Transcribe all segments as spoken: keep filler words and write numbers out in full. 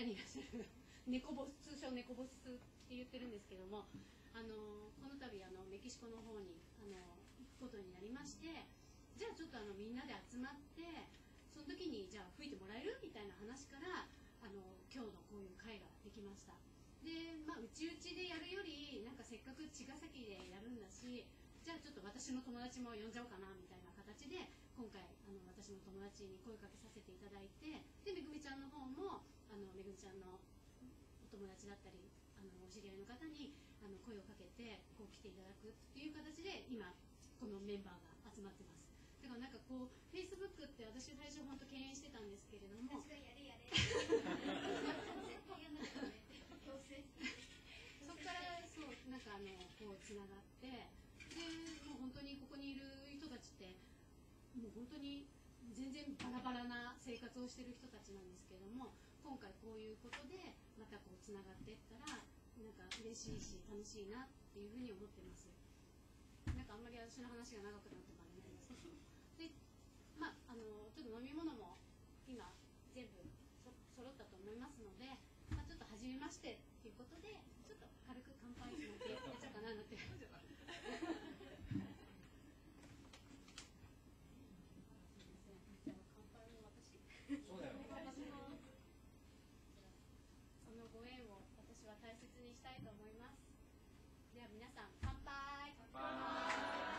にいらっしゃる猫ボス、通称猫ボスって言ってるんですけども、あのこの度あのメキシコの方にあの行くことになりまして、じゃあちょっとあのみんなで集まってその時にじゃあ吹いてもらえるみたいな話からあの今日のこういう会ができました。で、まあ、うちうちでやるよりなんかせっかく茅ヶ崎でやるんだし、じゃあちょっと私の友達も呼んじゃおうかなみたいな形で今回あの私の友達に声かけさせていただいて、でめぐみちゃんの方もあのめぐみちゃんのお友達だったりあのお知り合いの方にあの声をかけてこう来ていただくっていう形で今このメンバーが集まってます。だからなんかこうフェイスブックって私最初本当敬遠してたんですけれども、 私がやれやれそこからそうなんかあのこうつながって、でもう本当にここにいる人たちってもう本当に全然バラバラな生活をしている人たちなんですけれども、今回こういうことでまたこうつながっていったらなんか嬉しいし楽しいなっていうふうに思ってます。なんかあんまり私の話が長くなってもあれなんですけど、でまああのちょっと飲み物も今全部そ揃ったと思いますので、まあ、ちょっと初めましてっていうことでちょっと軽く乾杯なんてやっちゃおうかななんてそのご縁を私は大切にしたいと思います。では皆さん乾杯。乾杯。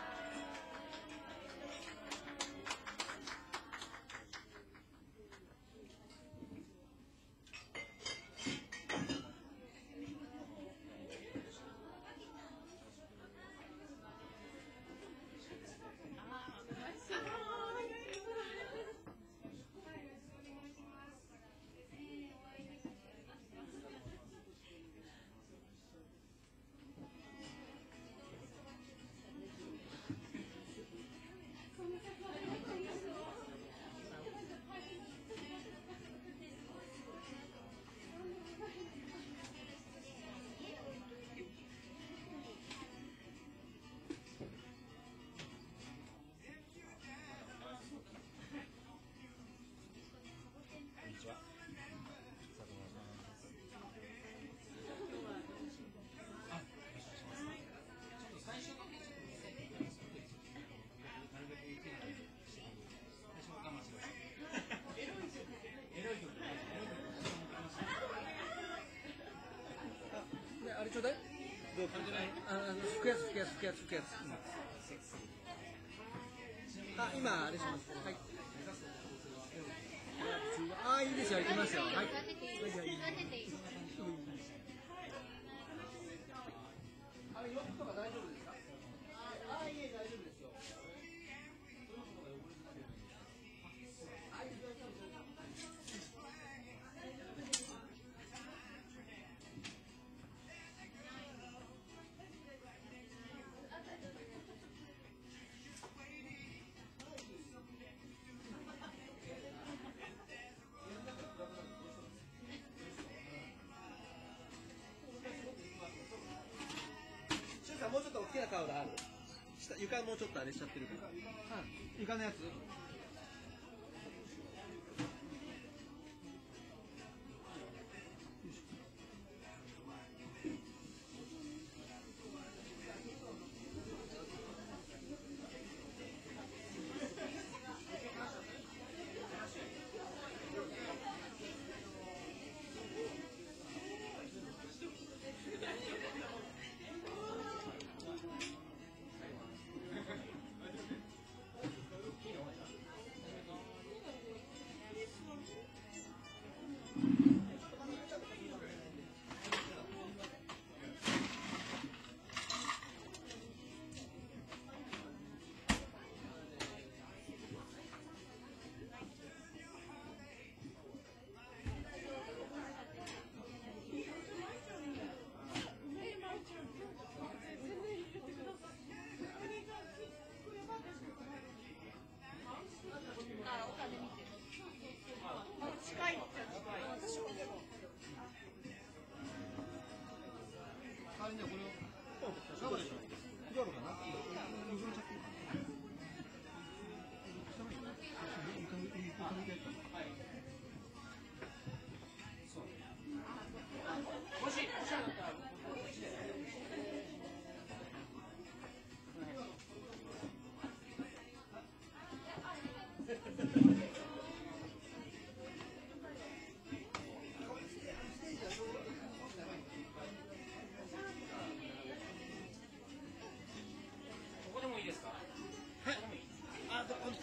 あれちょうだい。あ、吹くやつ吹くやつ吹くやつ吹くやつ。あ、今あれします。はい。あ、いいですよ。行きますよ。はい。はいはい。あれ洋服とか大丈夫ですか？あ、あ、いえ大丈夫ですよ。もうちょっと大きなタオルある。床もうちょっとあれしちゃってるから。うん、床のやつ。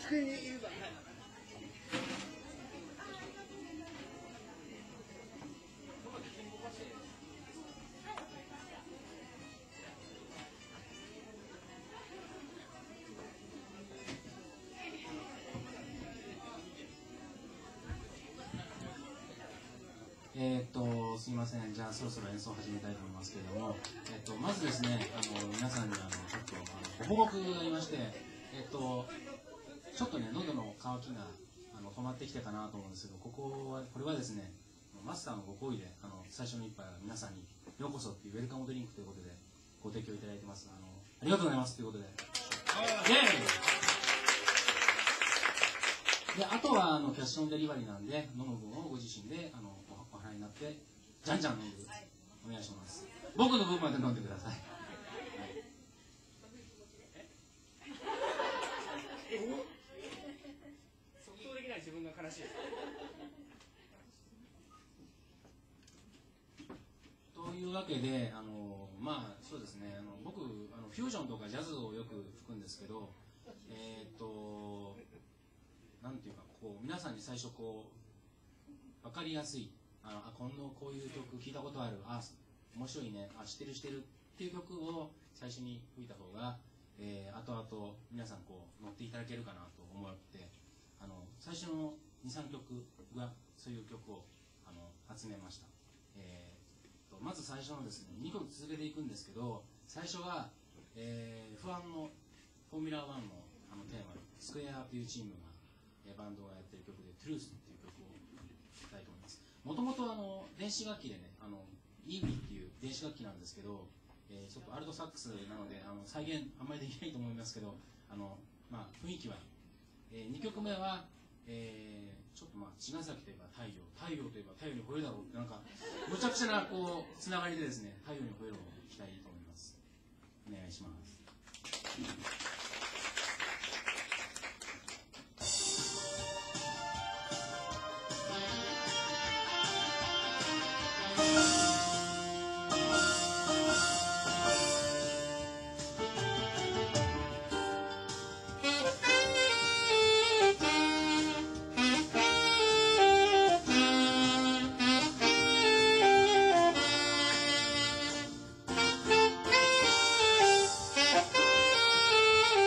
机にいるから、はい。 えー、っとすみません、じゃあそろそろ演奏を始めたいと思いますけれども、えー、っとまずですね、あの皆さんにあのちょっとあのご報告がありまして、えー、っとちょっとね喉の渇きがあの止まってきたかなと思うんですけど、ここはこれはですね、マスターのご厚意であの最初の一杯は皆さんにようこそっていうウェルカムドリンクということでご提供いただいてます。あのありがとうございますということで。イエーイで、あとはあのキャッシュオンデリバリーなんで、飲む分をご自身であのお払いになってじゃんじゃん飲んでお願いします。僕の分まで飲んでください。はい、 即答できない自分が悲しい。 というわけで、あのまあそうですね、あの僕あのフュージョンとかジャズをよく吹くんですけど、えー、っとなんていうかこう皆さんに最初こう分かりやすい、ああこんなこういう曲聞いたことある、あ面白いね、あ知ってる知ってるっていう曲を最初に吹いた方が、えー、後々皆さんこう乗っていただけるかなと思って、あの最初の にさん 曲はそういう曲をあの集めました。えー、とまず最初のですねにこ続けていくんですけど、最初は、えー、エフワン のフォーミュラーワンのあのテーマでスクエアというチームがバンドがやってる曲で「トゥルース」っていう曲を聴きたいと思います。もともとあの電子楽器でね、あのイービーっていう電子楽器なんですけど、えー、ちょっとアルトサックスなのであの再現あんまりできないと思いますけど、あの、まあ、雰囲気は、えー、にきょくめは、えー、ちょっとまあ茅ヶ崎といえば太陽、太陽といえば太陽に吠えるだろうって、なんかむちゃくちゃなこうつながりでですね、太陽に吠えるを聴きたいと思います。お願いします。 「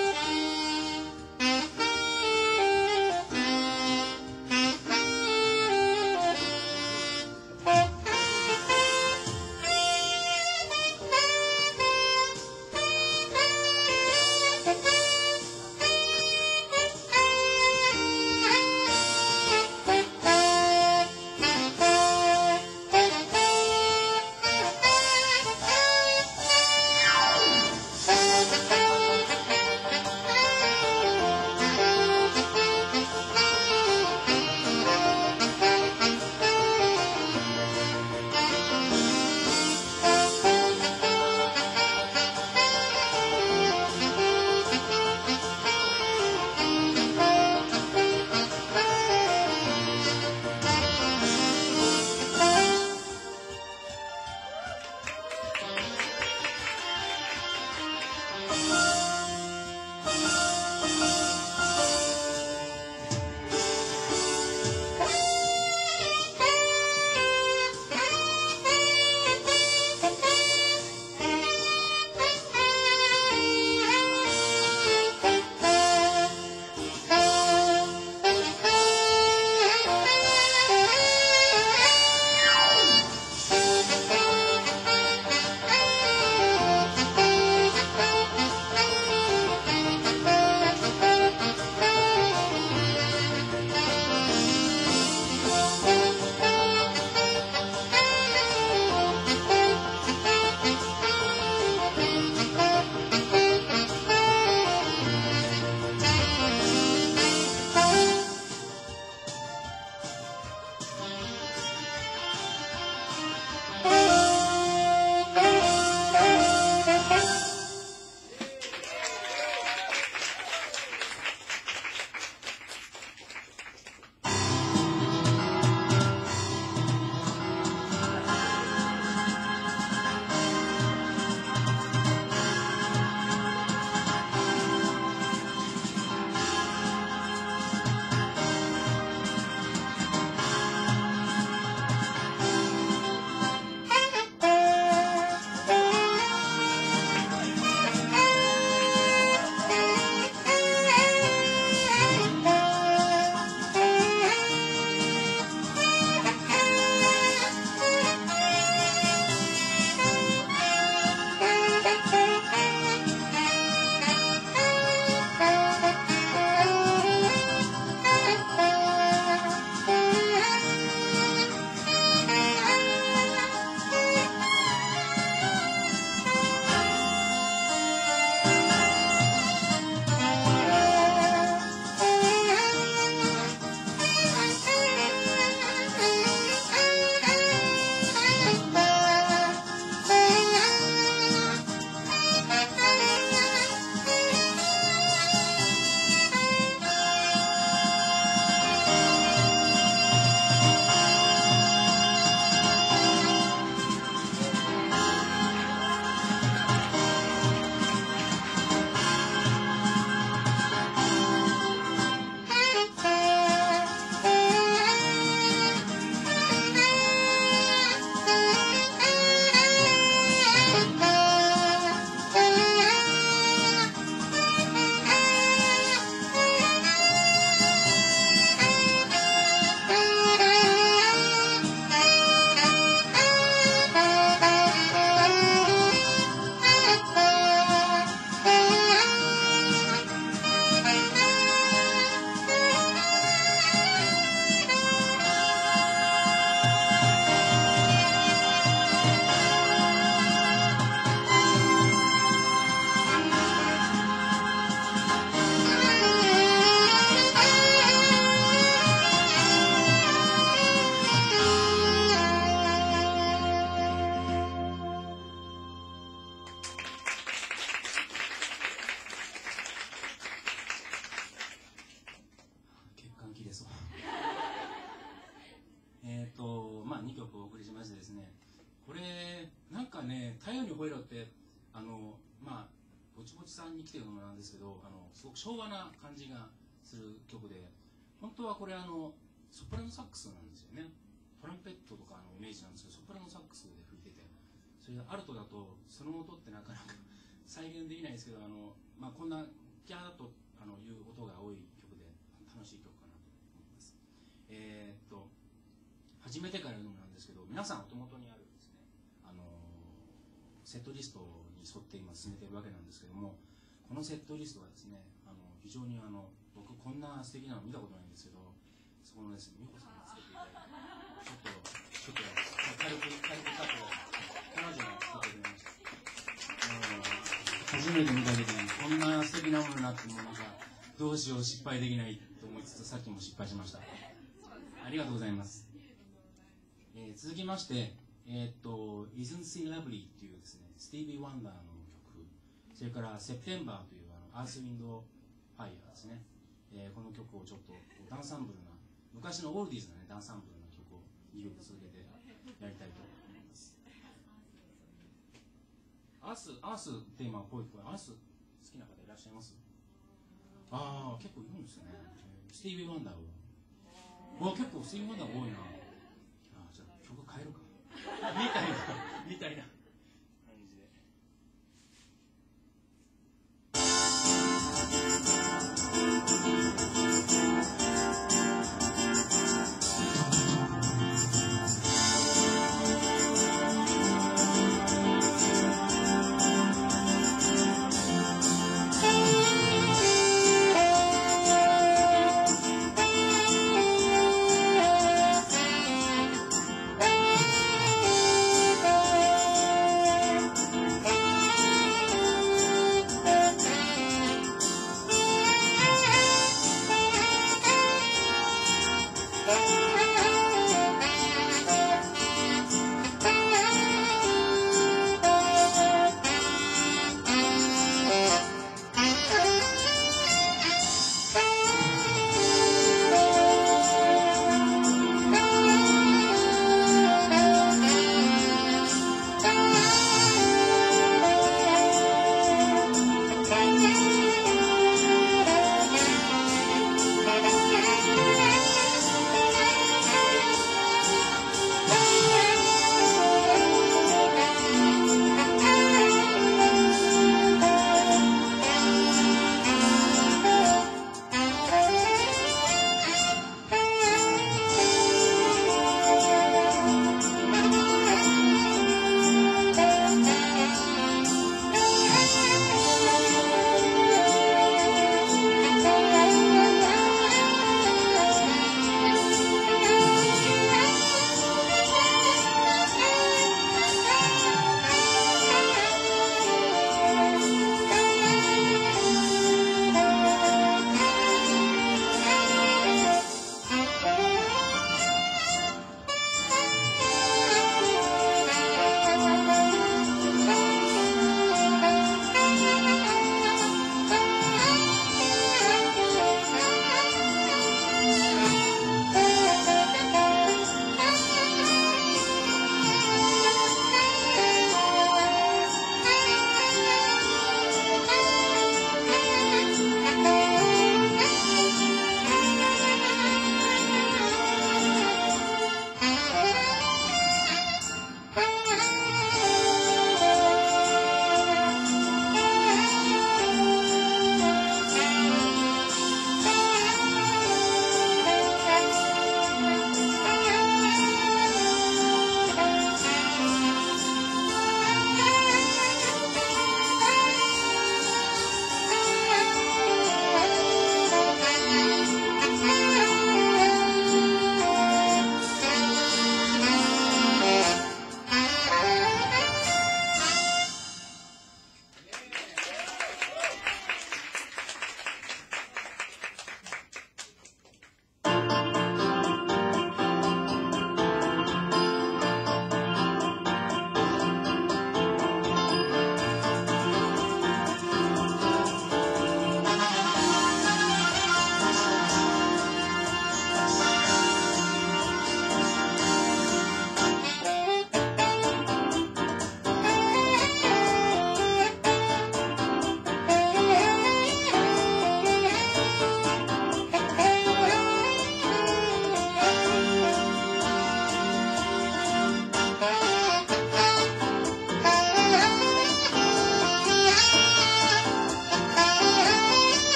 ですね、これなんかね、太陽に吠えろってあのまあぼちぼちさんに来てるのもなんですけど、あのすごく昭和な感じがする曲で、本当はこれあのソプラノサックスなんですよね。トランペットとかのイメージなんですけど、ソプラノサックスで吹いてて、それでアルトだとその音ってなかなか再現できないですけど、あの、まあ、こんなギャーッとあのいう音が多い曲で楽しい曲かなと思います。えー、っと始めてから言うのもなんですけど、皆さんお手元にあるですね、あのセットリストに沿って今進めているわけなんですけども、このセットリストはですね、あの非常にあの僕こんな素敵なの見たことないんですけど、そこのですね、美穂さんがつけていただいて、ちょっとちょっと軽く軽くカットを彼女が作ってくれました。初めて見た時にこんな素敵なものになってもなんかどうしよう失敗できないと思いつつ、さっきも失敗しました。ありがとうございます。えー、続きまして、えー、っと Isn't She Lovely っていうですね、スティービー・ワンダーの曲、それからセプテンバーというあのアース・ウィンド・ファイヤーですね、えー、この曲をちょっとダンサンブルな、昔のオールディーズな、ね、ダンサンブルな曲をにきょく続けてやりたいと思います。アース、アーステーマっぽい声、アース好きな方いらっしゃいます？ああ、結構いるんですね。スティービー・ワンダーは。わ、結構スティービー・ワンダー多いな。あ、じゃあ曲変えるか。みたいな、みたいな感じで。 「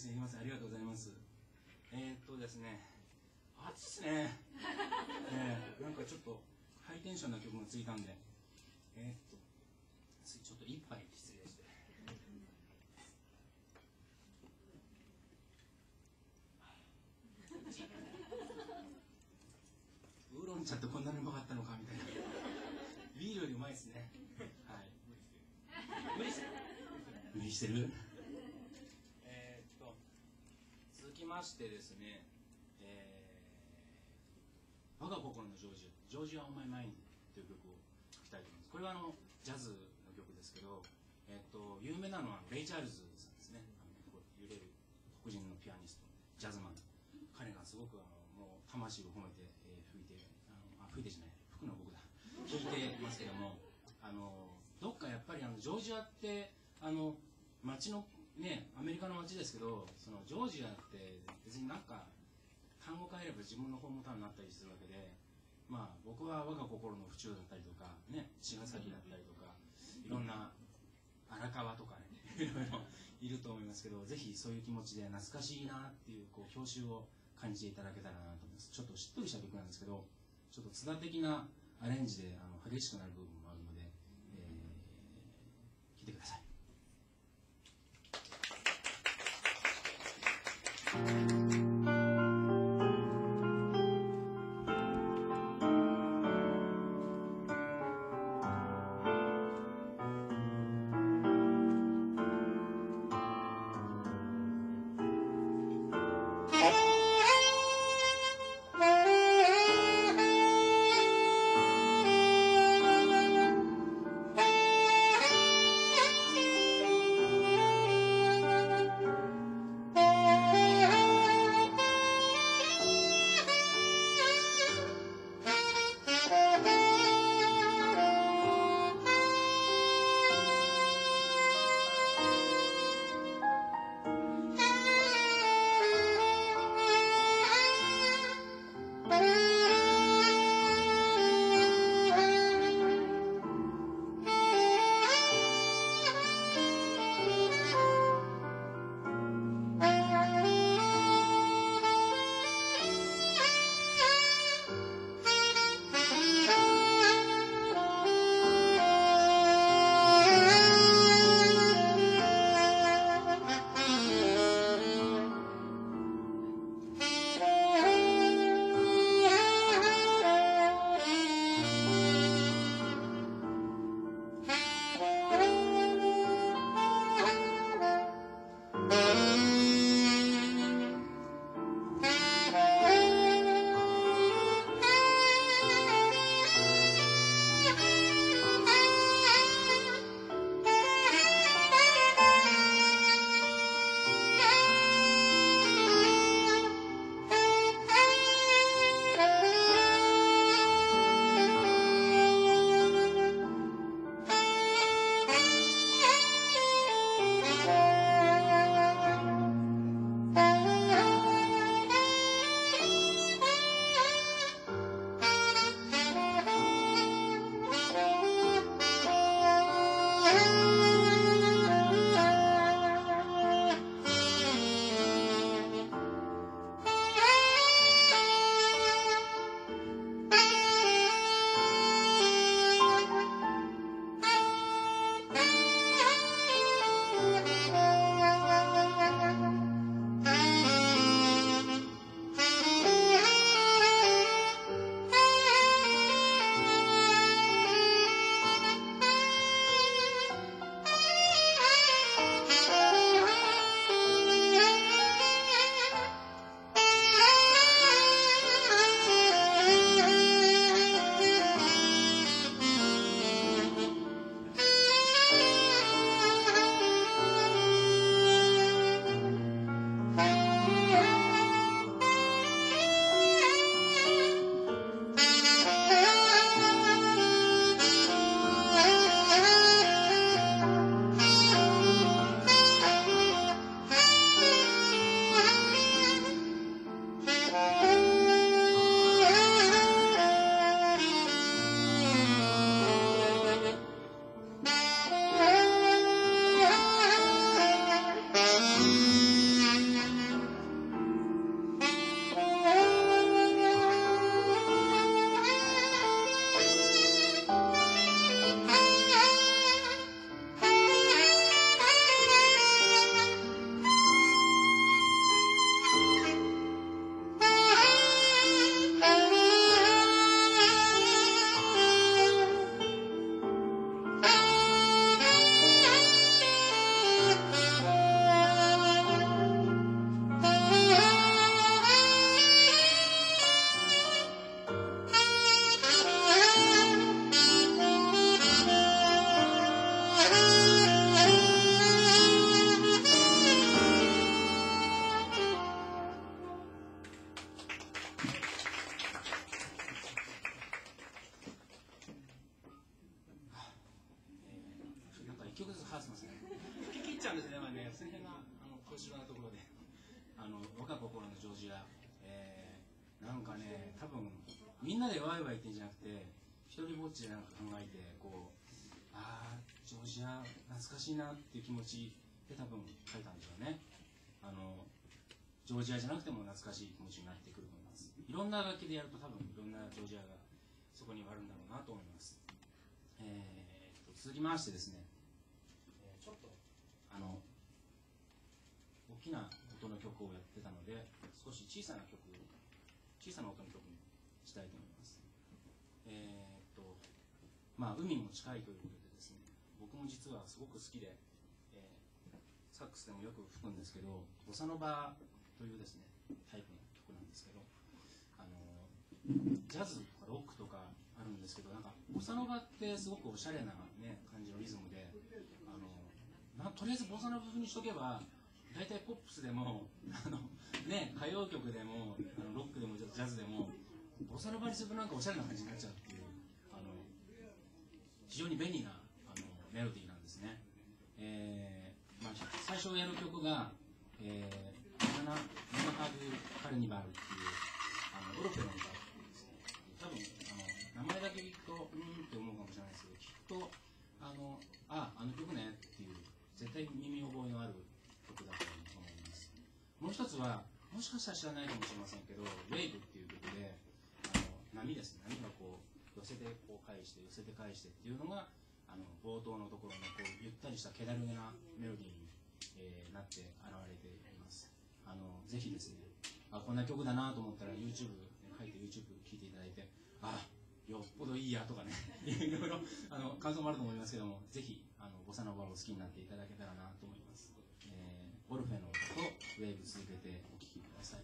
すみません、ありがとうございます。えー、っとですね、暑いですね。えー、なんかちょっとハイテンションな曲がついたんで、えー、っと、ついちょっと一杯失礼して。ウーロン茶ってこんなにうまかったのかみたいな。ビールよりうまいですね。はい。無理してる。無理してる。えー、っと続きましてですね、えー、我が心のジョージア、ジョージア・オン・マイ・マインドという曲を聴きたいと思います。これはあのジャズの曲ですけど、えー、っと有名なのはレイ・チャールズさんですね。あのこう揺れる黒人のピアニスト、ジャズマン。彼がすごくあのもう魂を込めて、えー、吹いてあのあ吹いてじゃない吹くのは僕だ吹いてますけども、あのどっかやっぱりあのジョージアってあの街のねアメリカの街ですけど、そのジョージアって別になんか単語変えれば自分のホームタウンになったりするわけで、まあ僕は我が心の府中だったりとかね、茅ヶ崎だったりとかいろんな荒川とかねいろいろいると思いますけど、ぜひそういう気持ちで懐かしいなっていうこう郷愁を感じていただけたらなと思います。ちょっとしっとりした曲なんですけど、ちょっと津田的なアレンジであの激しくなる部分もあるので、えー、聴いてください。 Thank you. 多分みんなでワイワイ言ってんじゃなくて一人ぼっちでなんか考えてこうああジョージア懐かしいなっていう気持ちで多分書いたんでしょうね。あのジョージアじゃなくても懐かしい気持ちになってくると思います。いろんな楽器でやると多分いろんなジョージアがそこにはあるんだろうなと思います。えー、と続きましてですね、えーちょっとあの大きな音の曲をやってたので少し小さな曲小さな音の曲にしたいと思います。えー、とまあ海も近いということでですね、僕も実はすごく好きで、えーサックスでもよく吹くんですけど、ボサノバというですねタイプの曲なんですけど、あのジャズとかロックとかあるんですけど、なんかボサノバってすごくおしゃれな、ね、感じのリズムで、あのなとりあえずボサノバ風にしとけば大体ポップスでもあの、ね、歌謡曲でもあのロックでもジャズでもボサノバにするとなんかおしゃれな感じになっちゃうっていう、あの非常に便利なあのメロディーなんですね。えーまあ、最初やる曲が「えー、ナナハグカルニバル」っていうあのオルフェの歌ですね。多分あの名前だけ聞くとうーんって思うかもしれないですけど、聞くとあのああの曲ねっていう絶対耳覚えのある曲だと思います。もう一つはもしかしたら知らないかもしれませんけど「ウェイブ」っていう曲であの波ですね、波がこう寄せてこう返して寄せて返してっていうのがあの冒頭のところのこうゆったりした気だるげなメロディーに、えー、なって現れています。あのぜひですね、あこんな曲だなと思ったら YouTube 入って YouTube 聴いていただいて、あよっぽどいいやとかねいろいろあの感想もあると思いますけども、ぜひあのボサノバを好きになっていただけたらなと思います。えー、オルフェの歌とウェーブ続けてお聴きください。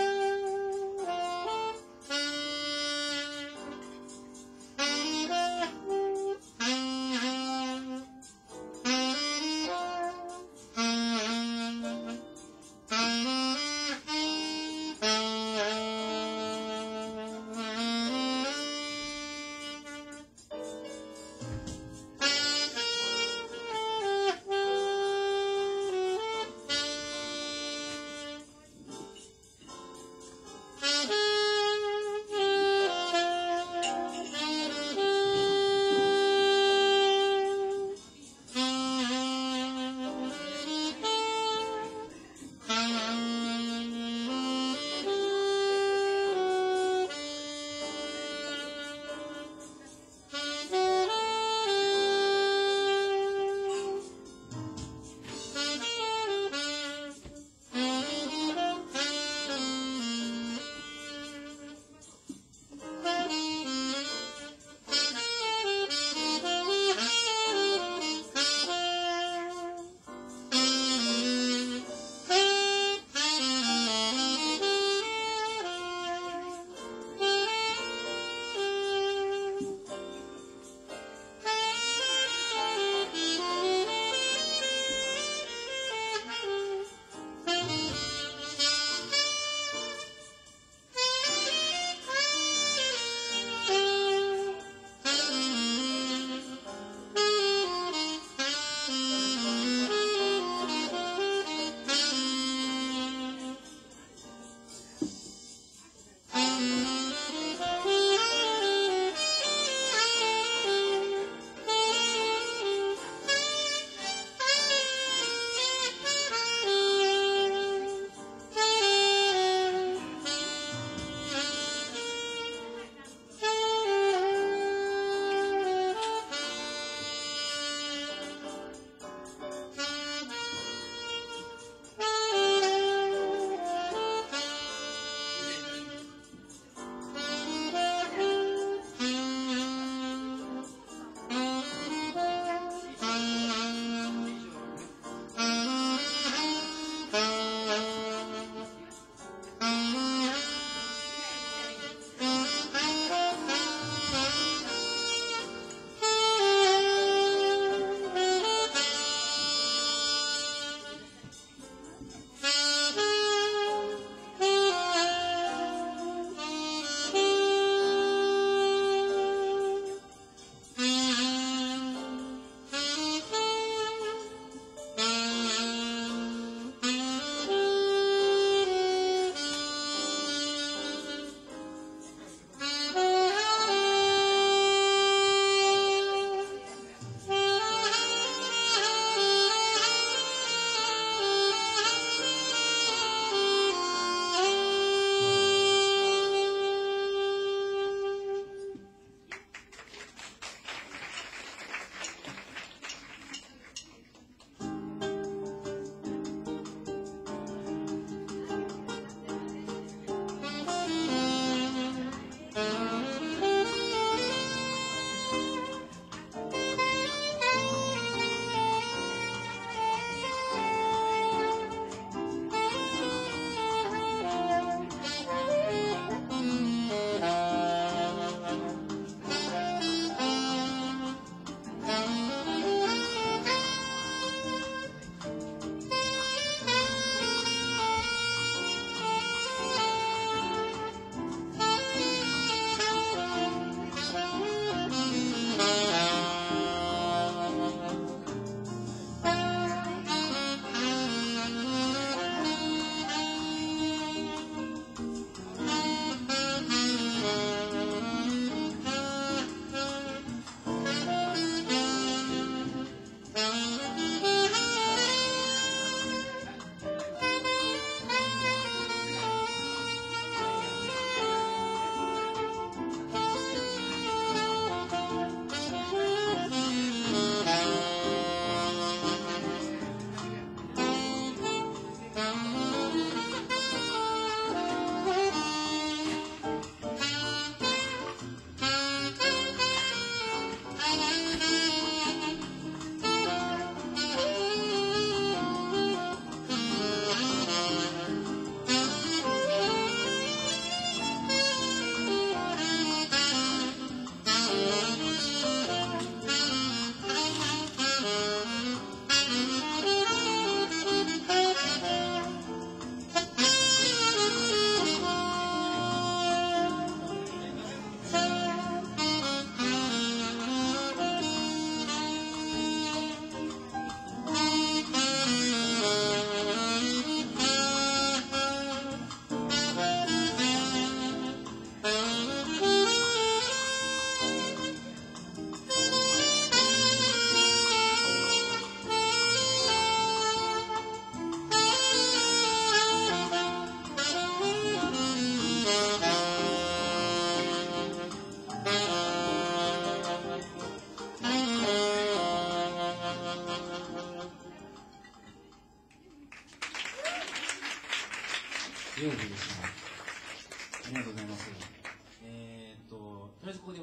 Thank you.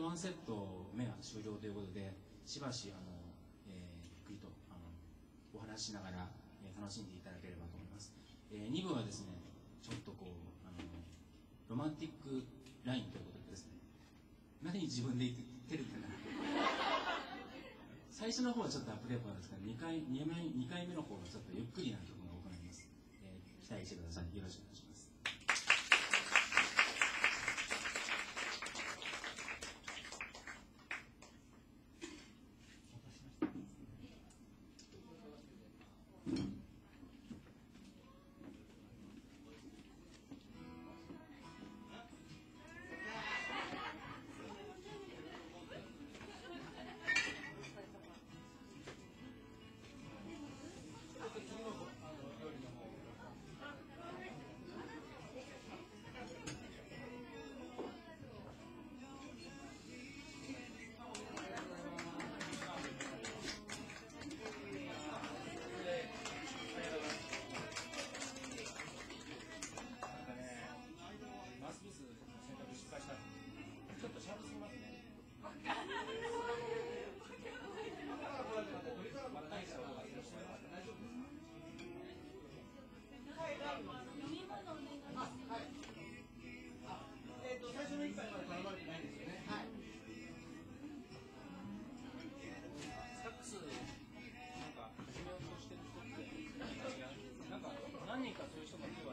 ワンセット目が終了ということで、しばしあの、えー、ゆっくりとあのお話ししながら、えー、楽しんでいただければと思います。えー、に部はですね、ちょっとこうあのロマンティックラインということでですね、何自分で言ってるんだな最初の方はちょっとアップテンポなんですが、2回、2回、にかいめの方はちょっとゆっくりな曲が行います。えー、期待してください。よろしくお願いします。何人かそういう人がいるわ